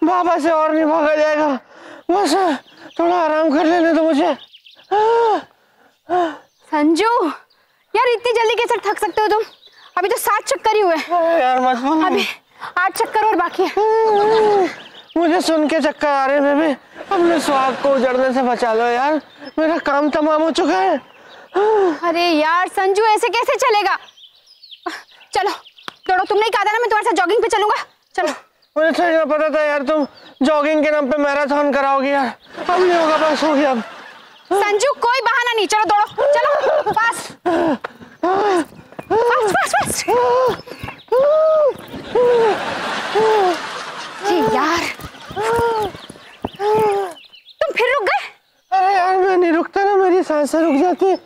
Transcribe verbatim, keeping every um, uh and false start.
बाबा से और नहीं भागा जाएगा, बस थोड़ा आराम कर लेने दो मुझे। संजू यार इतनी जल्दी कैसे थक सकते हो तुम? अभी तो सात चक्कर ही हुए। यार मत बोलो। अभी आठ चक्कर और बाकी है। मुझे सुन के चक्कर आ रहे हैं बेबी, अपने स्वाद को उजड़ने से बचा लो यार, मेरा काम तमाम हो चुका है। अरे यार संजू ऐसे कैसे चलेगा? चलो दौड़ो, तुमने ही कहा था ना मैं तुम्हारे साथ जॉगिंग पे चलूंगा। चलो। मुझे थोड़ा पता था यार तुम जॉगिंग के नाम पे मैराथन कराओगी यार, अब नहीं होगा, बस हो गया अब। संजू कोई बहाना नहीं, चलो दौड़ो, चलो फास्ट फास्ट फास्ट फास्ट। ये यार तुम फिर रुक गए। अरे यार मैं नहीं रुकता ना, मेरी सांसें रुक जाती है,